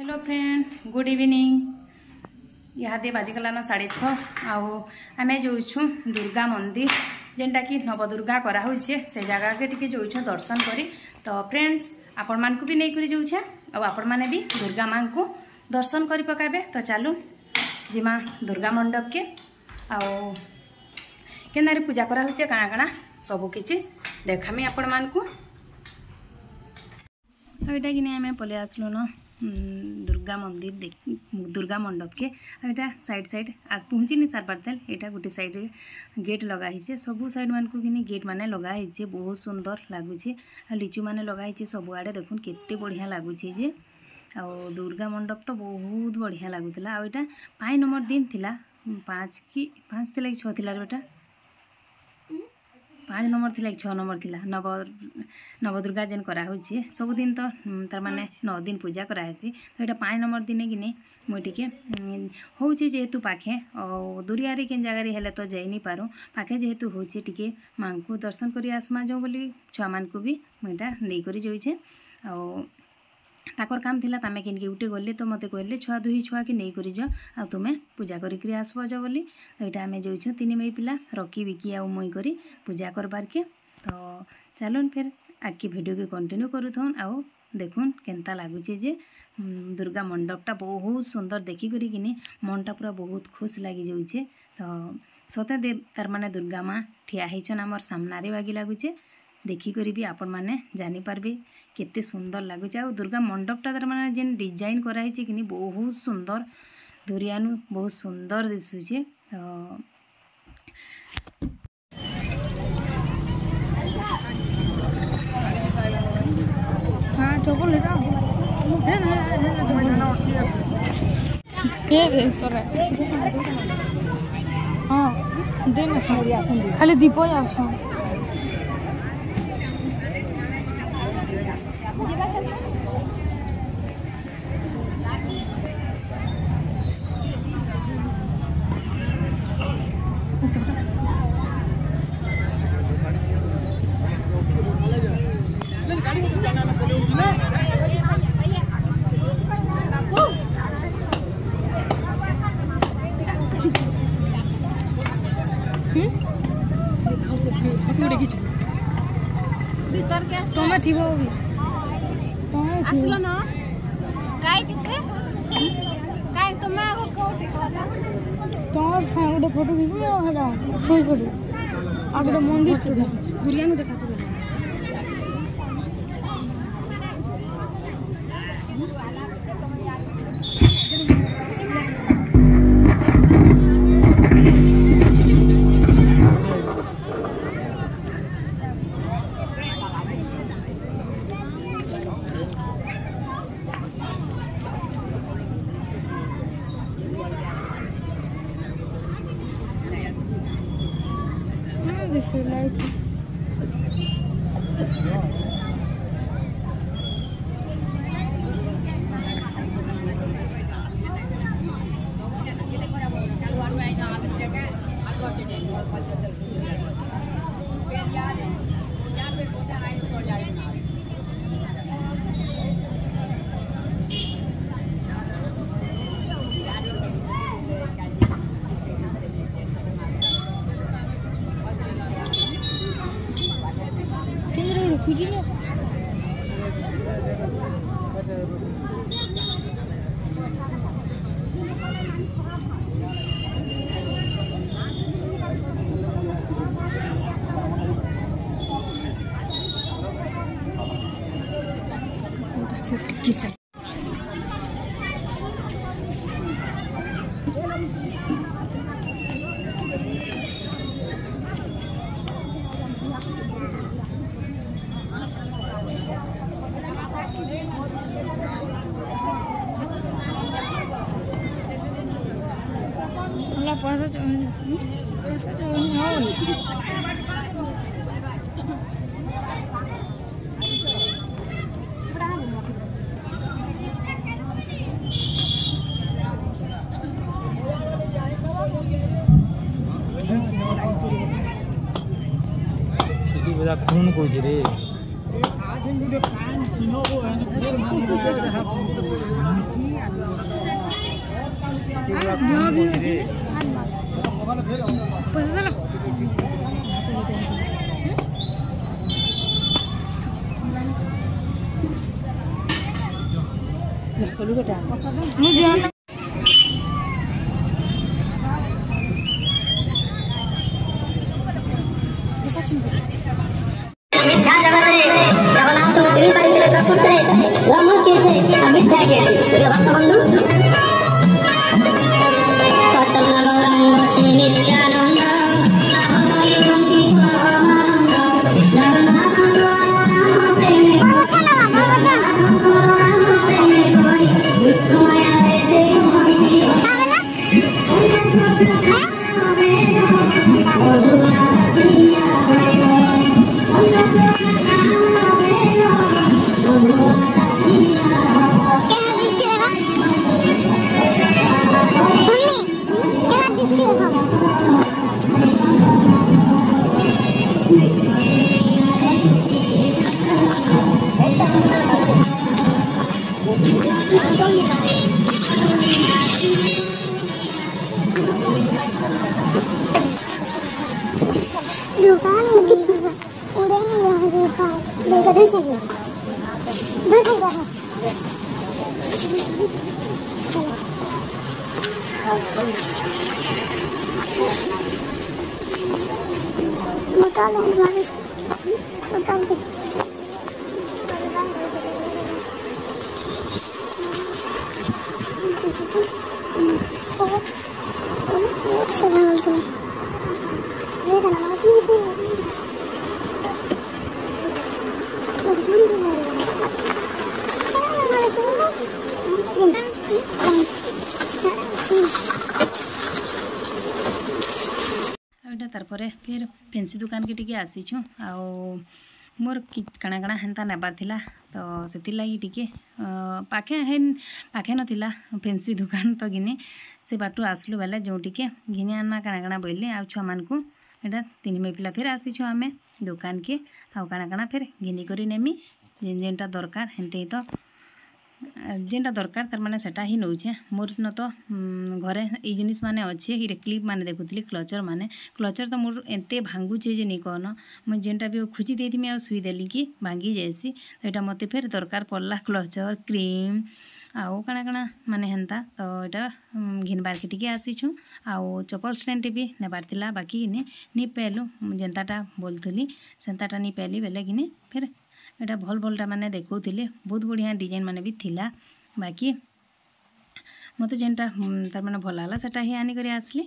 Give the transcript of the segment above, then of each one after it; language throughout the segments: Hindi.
Hello friend good evening. इहादे बाजिगलान 6:30 आम जाऊँ दुर्गा मंदिर जेनटा कि नवदुर्गा कराहे से जगह के टिके जाऊँ दर्शन करी। तो फ्रेंड्स आपण मानकु भी नहीं करी जाऊँ आपण माने भी दुर्गा माँ को दर्शन करी पकाबे। तो चलू जिमा दुर्गा मंडप के केनारे पूजा कराहे काଣା काଣା सबू किछि देखामी आपण मानकु। तो यहाँ कि आम पलि आसलु न दुर्गा मंदिर दुर्गा मंडप के यहाँ साइड साइड आज पहुँची नहीं सार पार्तेल। यहाँ गोटे साइड गेट लगाई सबू साइड मान को गेट माने लगाई बहुत सुंदर लगुच। लिचु माने लगाई सब आड़े देखुन केते बढ़िया लगुच जे आ दुर्गा मंडप तो बहुत बढ़िया लगुला। आ यहाँ 5 नंबर दिन थिला 5 कि 6 थिला बेटा 5 नंबर थिला 6 नंबर थिला नवदुर्गा जेन करा होइछे सब दिन तो तार माने 9 दिन पूजा करासी। तो यहाँ 5 नंबर दिन कि मुझे टिके होचे जेहेतु पाखे और दूरिया केन जगार हेले तो जाई नहीं पारू पाखे जेहेतु होचे टिके माँ को दर्शन करी आसमा जो बोली छुआ मान को भी मुझा नहीं करी जाइछे। ताकर काम थिला तमें किनके उठे गली तो मते कहले छुआ दुही छुआ कि नहीं करी आ तुमे पूजा करी आसब जो बोली। तो यहाँ आम जाऊँ 3 मई पिला रकी बिकी आ मुई करी पूजा करबार के। तो चलून फिर आगे वीडियो के कंटिन्यू करूँ आउ देखुन केनता लगुचे जे दुर्गा मंडपटा बहुत सुंदर देखी करी किनी मनटा पूरा बहुत खुश लगी जाऊे। तो सते देव तार माने दुर्गा माँ ठिया होचन आमर सामने बागी लगुचे देखी करी भी आपण माने जानी पारबे केते सुंदर लगुच। आ दुर्गा मंडपटा तार माने जेन डिजाइन कराई कि बहुत सुंदर दुरियानु बहुत सुंदर दिशुचे। तो हाँ चोपल ले जाओ हाँ देना खाली दीप तुम्हें थी वो भी असलो न काय से काय तुम्हें आगो कोठी कहला तोर साइड फोटो खींची और हला सही फोटो आगो मंदिर दुरिया में देखा this is like kujinya kisah puasa बजा खून को गिरे छुटी पूरा खून कोजी रे मिथ्या जगतरे जगन्नाथ मंदिर पाइले प्रकृतरे ब्रह्म केसे अमिथ्या केसे भक्तबंधु सतनगरं श्री नित्यानंद तारपरे फिर फैंसी दुकान के टिके आसीछु आउ मोर काଣା काଣା हेन्ता नेबार थिला तो सेति लागि टिके पाखे नथिला फैंसी दुकान तो गिने से बाटू आसलु बेले जो टिके घिने आना काଣା काଣା बोलले आ छुआ मान को एटा तीन मे पिला फिर आसीछु आमे दुकान के आउ काଣା काଣା फिर घिनी करी नेमी जेनटा दरकार हेन्ते तो जेनटा दरकार तार माने सेटा ही नौछे मोर न तो घरे ई जिनिस माने अच्छे ही क्लिप माने देखुतली क्लचर तो मोर एते भांगुचे जे नी कहन मैं जेनटा भी खुची देती मैं सुई देली कि भांगी जायसी तो एटा मते फिर दरकार पड़ला क्लचर क्रीम आउ काଣା काଣା माने हेन्ता तो एटा घिनबार के टिके आसीछु आउ चपल स्टैंड भी नेबार थिला बाकी नी पेलु जेनताटा बोलथुली सेंताटा नी पेली बेले गिने फिर एटा भल भलटा माने देखौथिले बहुत बढ़िया डिजाइन माने भी थिला बाकी मते जेनटा तार माने भल लागला सेटा ही आनी करी आसली।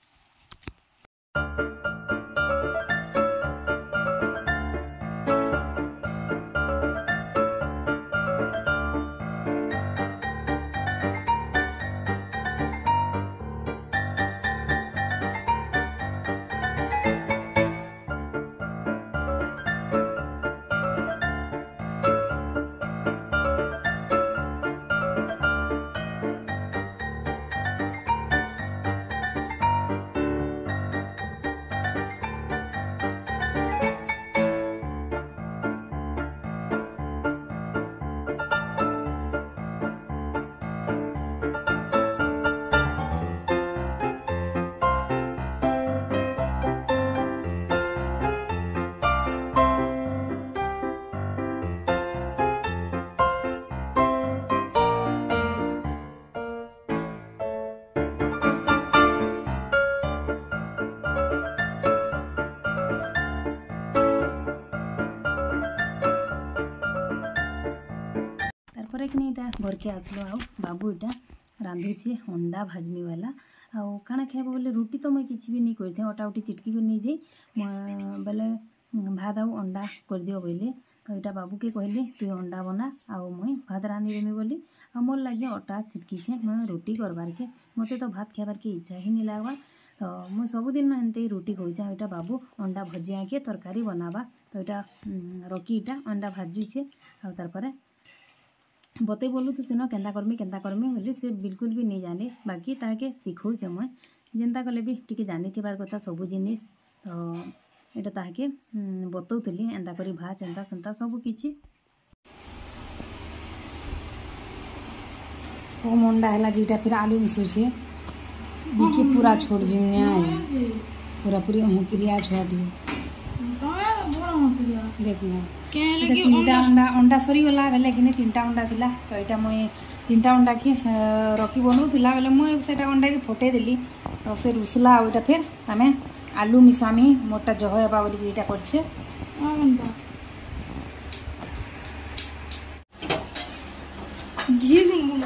घर के आसलो आउ बाबू इटा रांधुचे अंडा भाजमी वाला आउ काଣା खाइब बोले रुटी तो मुई किछि भी नहीं करथे अटा उठी चिटकी को नहीं जाई बेले भात आउ अंडा कर दियो बोले तो इटा बाबू के कहले तू अंडा बना आउ मुई भात रांधि देमी बोली आ मोर लगे अटा चिटकी छे मैं रोटी करबार के मते तो भात खाइबार के इच्छा ही नहीं लागबा तो मुई सबुदिन एंते रोटी खोजा इटा बाबू अंडा भजिया के तरकारी बनाबा तो इटा रकी इटा अंडा भाजुचे आ तार परे बते बोलू तो सेनो केंता करमी बोले से बिल्कुल भी नहीं जाने बाकी ताके सिखौचे मैं जेनता कले भी टिके जानी थिबार कथा सबु जिनिस तो एटा ताके बतौतली एंता करी भाज एंता सेंता सब किछि ओ मंडा हला जीटा फिर आलू मिसुछे बिकी पूरा छोड़ जिम्या पूरा पूरी हमुकिरिया छुआ दिए देखना तीनटा अंडा अंडा सरी गला बेले कि तीनटा अंडा थिला तो एटा मुई तीनटा अंडा की रखी बनौला बेले मुई सेटा अंडा की फटे देली तो से रुसला ओटा फिर आमे आलू मिसामी मोटा जह हेबा बोली एटा करछे घी दिन मुनो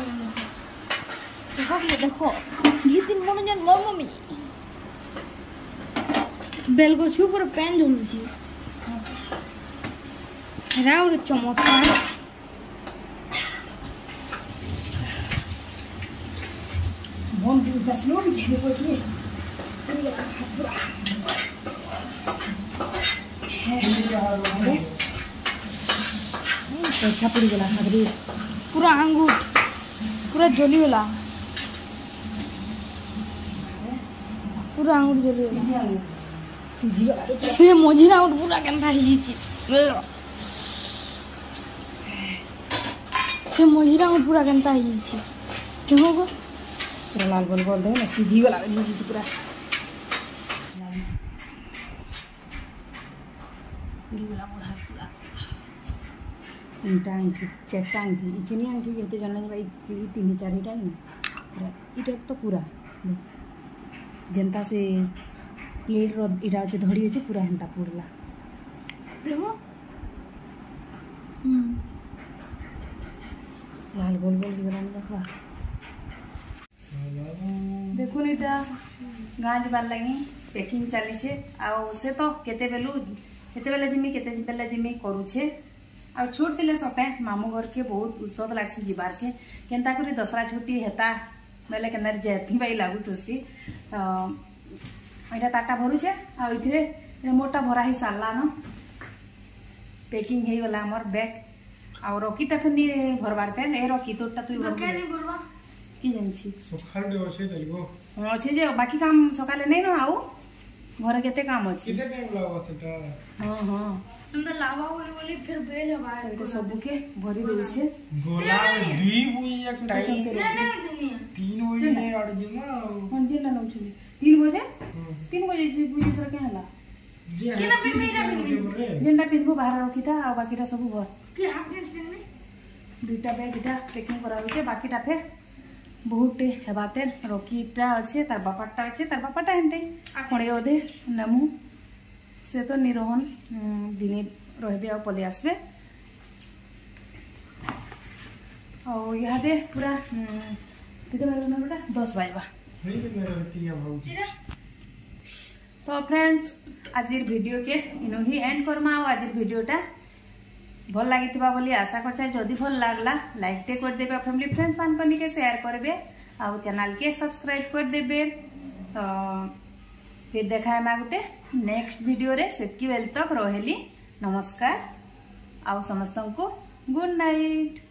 देखो घी दिन मुनो जन मोर मम्मी बेल को छु पूरा पैन झोलुची राउर चमत्कार मन दी दस लोग घेरे पड़े पैसा पड़ी गला हगरी पूरा अंगूर पूरा जली गला पूरा अंगूर जली गला सीधी गला से मझी राउर पूरा केनता हिची से मझी राउर पूरा केनता हिची देखो गो पूरा लाल गोल गोल दे ना सीधी गला हिची पूरा तीनटा आंटी चारटा आंटी इचनी आंटी कहते जन भाई तीन चारिटा पूरा इटा तो पूरा जेनता से प्लेट रो इटा अच्छे धड़ी अच्छे पूरा हेन्ता पूरला देखो लाल गोल गोल की बनाने रखवा देखो इटा गाँ जबार लगी पैकिंग चली से तो केते बेले जिमी केते बेले जिमी करूछे आ छोट दिले सपे मामू घर के बहुत उत्सव लागसी जीवार के केनता करी दसरा छुट्टी हेता बेले केनार जेथि बाई लागू तुसी एटा ताटा भरुछे आ इथिरे मोटा भरा ही सारला न पैकिंग हे गला हमर बैग आ रकीटा फनी भरबार पे ए रकी तोटा तू भरबा की जानछि सकाळ दे होसे दलगो अच्छे जे बाकी काम सकाले नहीं न आउ घर केते काम अछि किते टाइम लागो सेटा हां हां तुमने लावा बोली फिर बेल हवा को सब के भरी देई छे गोला दुई बुई एक टाइम नहीं 3 होई अड़ जिना कोन जे ला नौ छुली 3 बजे जी बुई सर के हला जे केना पिन मेरा जेंडा पिनबो बाहर रखिता आ बाकीटा सब भर कि हाफ ड्रेस पिन में दुईटा बैग इटा पैकिंग करा होचे बाकीटा फिर बहुत हेबाते रकीटा अच्छे तार बापाटा अच्छे तार बापाटा हेनते खड़े ओदे नमु से तो निरोहन दिने रहबे आ पले आसबे और यहाँ दे पूरा कितने बजे ना बेटा 10 बजे नहीं तो मेरा तिया भाऊ तो फ्रेंड्स आज वीडियो के इनो ही एंड करमा आज वीडियोटा भल लगी बोली आशा करछे जदि भल लागला लाइक टे कर देबे फैमिली फ्रेंड्स मान करनी के शेयर करबे आ चैनल के सब्सक्राइब कर देबे तो फिर देखा है मागुते नेक्स्ट वीडियो रे सेतकी बेल तक रहेली नमस्कार आ समस्त को गुड नाइट।